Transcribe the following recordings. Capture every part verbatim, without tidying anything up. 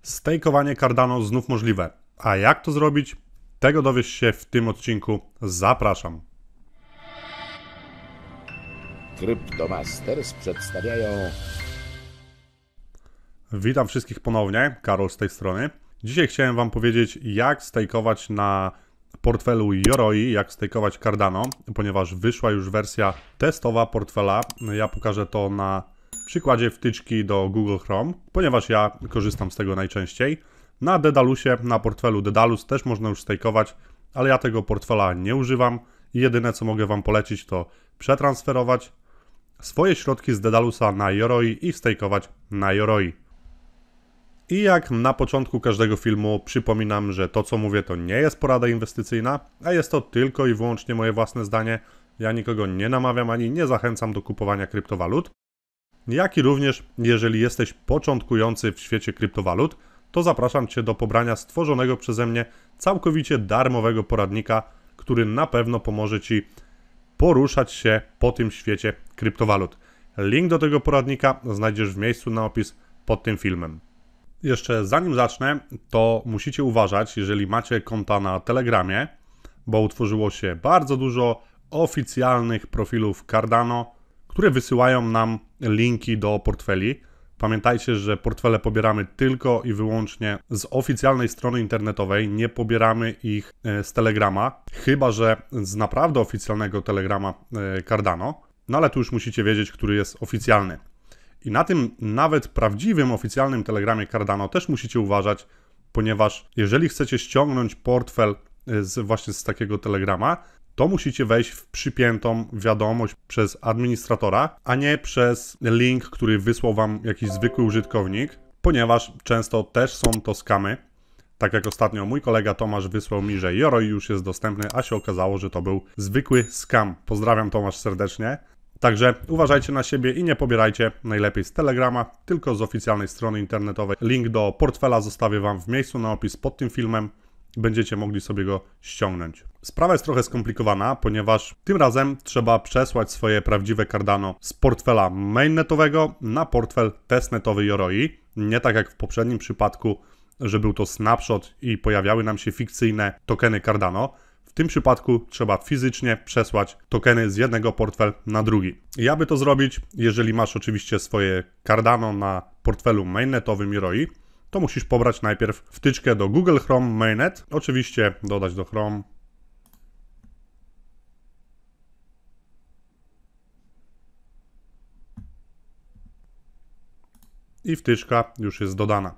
Stejkowanie Cardano znów możliwe. A jak to zrobić? Tego dowiesz się w tym odcinku. Zapraszam. Cryptomasters przedstawiają... Witam wszystkich ponownie, Karol z tej strony. Dzisiaj chciałem wam powiedzieć, jak stejkować na portfelu Yoroi, jak stejkować Cardano, ponieważ wyszła już wersja testowa portfela. Ja pokażę to na przykładzie wtyczki do Google Chrome, ponieważ ja korzystam z tego najczęściej. Na Dedalusie, na portfelu Dedalus też można już stejkować, ale ja tego portfela nie używam i jedyne co mogę wam polecić to przetransferować swoje środki z Dedalusa na Yoroi i stejkować na Yoroi. I jak na początku każdego filmu przypominam, że to co mówię to nie jest porada inwestycyjna, a jest to tylko i wyłącznie moje własne zdanie. Ja nikogo nie namawiam ani nie zachęcam do kupowania kryptowalut. Jak i również, jeżeli jesteś początkujący w świecie kryptowalut, to zapraszam Cię do pobrania stworzonego przeze mnie całkowicie darmowego poradnika, który na pewno pomoże Ci poruszać się po tym świecie kryptowalut. Link do tego poradnika znajdziesz w miejscu na opis pod tym filmem. Jeszcze zanim zacznę, to musicie uważać, jeżeli macie konta na Telegramie, bo utworzyło się bardzo dużo oficjalnych profilów Cardano, które wysyłają nam linki do portfeli. Pamiętajcie, że portfele pobieramy tylko i wyłącznie z oficjalnej strony internetowej, nie pobieramy ich z Telegrama, chyba że z naprawdę oficjalnego Telegrama Cardano, no ale tu już musicie wiedzieć, który jest oficjalny. I na tym nawet prawdziwym, oficjalnym Telegramie Cardano też musicie uważać, ponieważ jeżeli chcecie ściągnąć portfel z, właśnie z takiego Telegrama, to musicie wejść w przypiętą wiadomość przez administratora, a nie przez link, który wysłał wam jakiś zwykły użytkownik, ponieważ często też są to skamy. Tak jak ostatnio mój kolega Tomasz wysłał mi, że Yoroi już jest dostępny, a się okazało, że to był zwykły skam. Pozdrawiam Tomasz serdecznie. Także uważajcie na siebie i nie pobierajcie najlepiej z Telegrama, tylko z oficjalnej strony internetowej. Link do portfela zostawię wam w miejscu na opis pod tym filmem. Będziecie mogli sobie go ściągnąć. Sprawa jest trochę skomplikowana, ponieważ tym razem trzeba przesłać swoje prawdziwe Cardano z portfela mainnetowego na portfel testnetowy Yoroi. Nie tak jak w poprzednim przypadku, że był to snapshot i pojawiały nam się fikcyjne tokeny Cardano. W tym przypadku trzeba fizycznie przesłać tokeny z jednego portfela na drugi. I aby to zrobić, jeżeli masz oczywiście swoje Cardano na portfelu mainnetowym Yoroi, to musisz pobrać najpierw wtyczkę do Google Chrome Mainnet. Oczywiście dodać do Chrome. I wtyczka już jest dodana.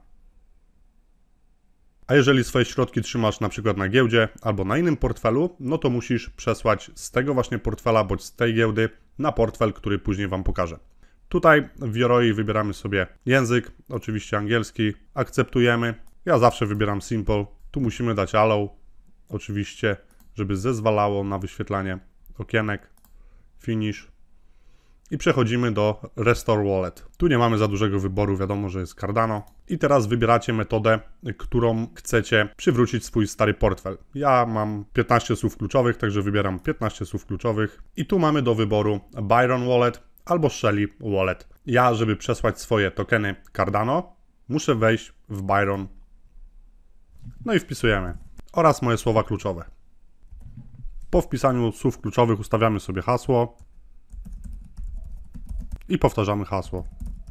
A jeżeli swoje środki trzymasz na przykład na giełdzie albo na innym portfelu, no to musisz przesłać z tego właśnie portfela bądź z tej giełdy na portfel, który później wam pokażę. Tutaj w Yoroi wybieramy sobie język, oczywiście angielski, akceptujemy. Ja zawsze wybieram Simple, tu musimy dać Allow, oczywiście, żeby zezwalało na wyświetlanie okienek, Finish. I przechodzimy do Restore Wallet. Tu nie mamy za dużego wyboru, wiadomo, że jest Cardano. I teraz wybieracie metodę, którą chcecie przywrócić swój stary portfel. Ja mam piętnaście słów kluczowych, także wybieram piętnaście słów kluczowych. I tu mamy do wyboru Byron Wallet albo Shelly Wallet. Ja, żeby przesłać swoje tokeny Cardano, muszę wejść w Byron. No i wpisujemy. Oraz moje słowa kluczowe. Po wpisaniu słów kluczowych ustawiamy sobie hasło. I powtarzamy hasło.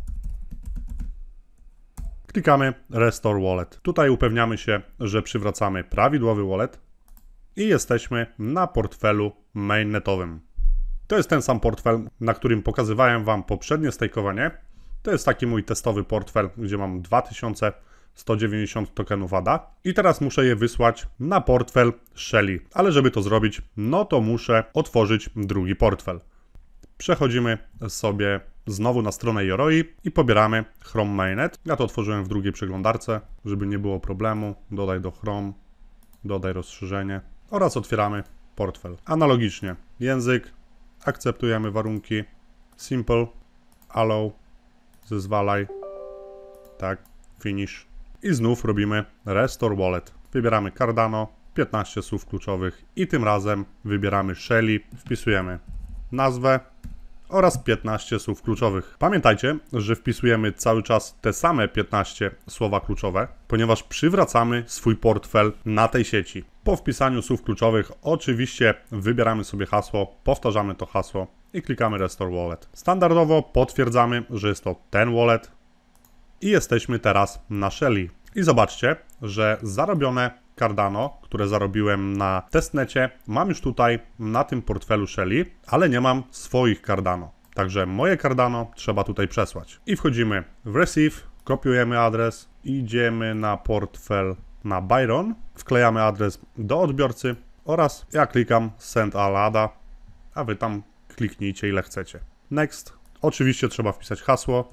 Klikamy Restore Wallet. Tutaj upewniamy się, że przywracamy prawidłowy wallet i jesteśmy na portfelu mainnetowym. To jest ten sam portfel, na którym pokazywałem wam poprzednie stejkowanie. To jest taki mój testowy portfel, gdzie mam dwa tysiące sto dziewięćdziesiąt tokenów A D A i teraz muszę je wysłać na portfel Shelly. Ale żeby to zrobić, no to muszę otworzyć drugi portfel. Przechodzimy sobie znowu na stronę Yoroi i pobieramy Chrome Mainnet. Ja to otworzyłem w drugiej przeglądarce, żeby nie było problemu. Dodaj do Chrome, dodaj rozszerzenie oraz otwieramy portfel. Analogicznie język, akceptujemy warunki, Simple, Allow, zezwalaj, tak, Finish. I znów robimy Restore Wallet. Wybieramy Cardano, piętnaście słów kluczowych i tym razem wybieramy Shelly, wpisujemy nazwę oraz piętnaście słów kluczowych. Pamiętajcie, że wpisujemy cały czas te same piętnaście słowa kluczowe, ponieważ przywracamy swój portfel na tej sieci. Po wpisaniu słów kluczowych oczywiście wybieramy sobie hasło, powtarzamy to hasło i klikamy Restore Wallet. Standardowo potwierdzamy, że jest to ten wallet i jesteśmy teraz na Shelly. I zobaczcie, że zarobione Cardano, które zarobiłem na testnecie, mam już tutaj na tym portfelu Shelly, ale nie mam swoich Cardano. Także moje Cardano trzeba tutaj przesłać. I wchodzimy w Receive, kopiujemy adres, idziemy na portfel na Byron, wklejamy adres do odbiorcy oraz ja klikam Send All A D A, a wy tam kliknijcie ile chcecie. Next. Oczywiście trzeba wpisać hasło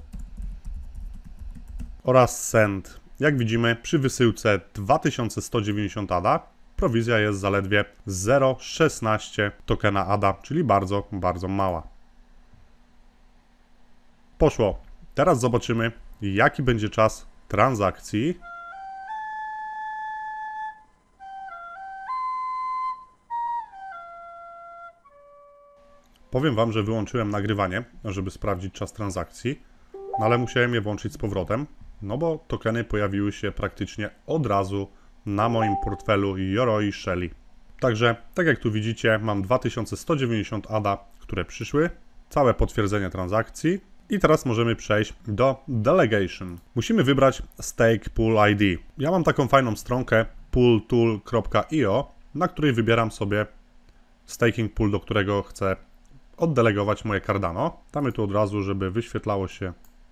oraz Send. Jak widzimy, przy wysyłce dwa tysiące sto dziewięćdziesiąt A D A prowizja jest zaledwie zero przecinek szesnaście tokena A D A, czyli bardzo, bardzo mała. Poszło. Teraz zobaczymy, jaki będzie czas transakcji. Powiem wam, że wyłączyłem nagrywanie, żeby sprawdzić czas transakcji, no ale musiałem je włączyć z powrotem. No bo tokeny pojawiły się praktycznie od razu na moim portfelu Yoroi Shelly. Także, tak jak tu widzicie, mam dwa tysiące sto dziewięćdziesiąt A D A, które przyszły, całe potwierdzenie transakcji i teraz możemy przejść do Delegation. Musimy wybrać Stake Pool I D. Ja mam taką fajną stronkę pool tool kropka i o, na której wybieram sobie staking pool, do którego chcę oddelegować moje Cardano. Damy tu od razu, żeby wyświetlało się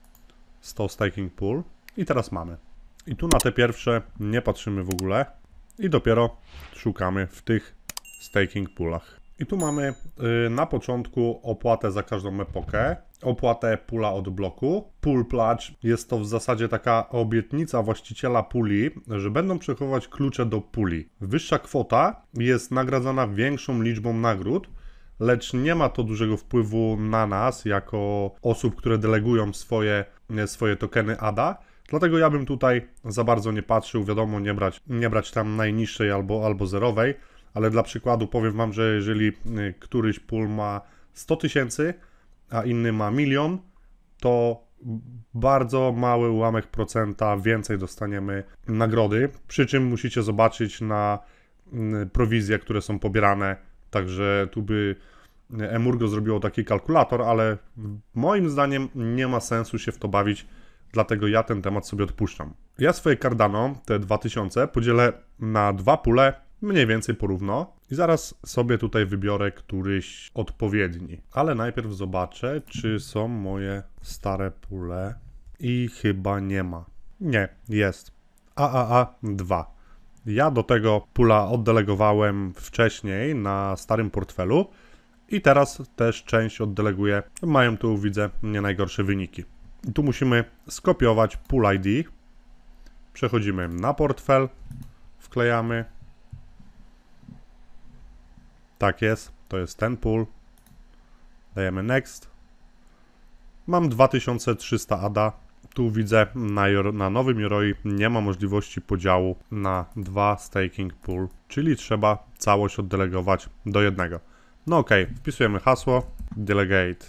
sto staking pool i teraz mamy. I tu na te pierwsze nie patrzymy w ogóle i dopiero szukamy w tych staking poolach. I tu mamy yy, na początku opłatę za każdą epokę, opłatę pula od bloku. Pool pledge jest to w zasadzie taka obietnica właściciela puli, że będą przechowywać klucze do puli. Wyższa kwota jest nagradzana większą liczbą nagród, lecz nie ma to dużego wpływu na nas, jako osób, które delegują swoje, swoje tokeny A D A. Dlatego ja bym tutaj za bardzo nie patrzył, wiadomo, nie brać, nie brać tam najniższej albo, albo zerowej, ale dla przykładu powiem wam, że jeżeli któryś pool ma sto tysięcy, a inny ma milion, to bardzo mały ułamek procenta więcej dostaniemy nagrody, przy czym musicie zobaczyć na prowizje, które są pobierane. Także tu by Emurgo zrobiło taki kalkulator, ale moim zdaniem nie ma sensu się w to bawić, dlatego ja ten temat sobie odpuszczam. Ja swoje Cardano, te dwa tysiące, podzielę na dwa pule, mniej więcej porówno i zaraz sobie tutaj wybiorę któryś odpowiedni. Ale najpierw zobaczę, czy są moje stare pule i chyba nie ma. Nie, jest. A A A dwa. Ja do tego pula oddelegowałem wcześniej na starym portfelu i teraz też część oddeleguję. Mają tu, widzę, nie najgorsze wyniki. I tu musimy skopiować pool I D. Przechodzimy na portfel, wklejamy. Tak jest, to jest ten pool. Dajemy Next. Mam dwa tysiące trzysta A D A. Tu widzę, na, na nowym Yoroi nie ma możliwości podziału na dwa staking pool, czyli trzeba całość oddelegować do jednego. No ok, wpisujemy hasło, delegate.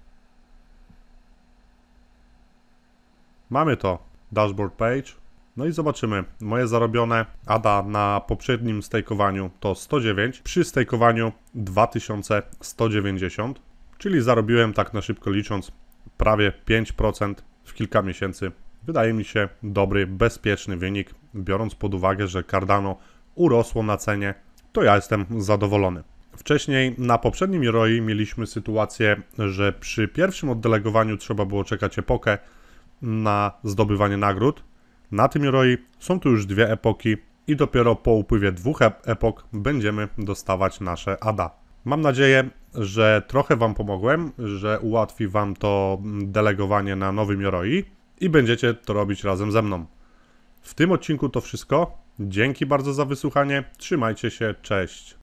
Mamy to, dashboard page. No i zobaczymy, moje zarobione A D A na poprzednim stakowaniu to sto dziewięć, przy stakowaniu dwa tysiące sto dziewięćdziesiąt, czyli zarobiłem tak na szybko licząc prawie pięć procent w kilka miesięcy. Wydaje mi się dobry, bezpieczny wynik, biorąc pod uwagę, że Cardano urosło na cenie, to ja jestem zadowolony. Wcześniej na poprzednim Yoroi mieliśmy sytuację, że przy pierwszym oddelegowaniu trzeba było czekać epokę na zdobywanie nagród. Na tym Yoroi są tu już dwie epoki i dopiero po upływie dwóch epok będziemy dostawać nasze A D A. Mam nadzieję, że trochę wam pomogłem, że ułatwi wam to delegowanie na nowym Yoroi i będziecie to robić razem ze mną. W tym odcinku to wszystko. Dzięki bardzo za wysłuchanie. Trzymajcie się. Cześć.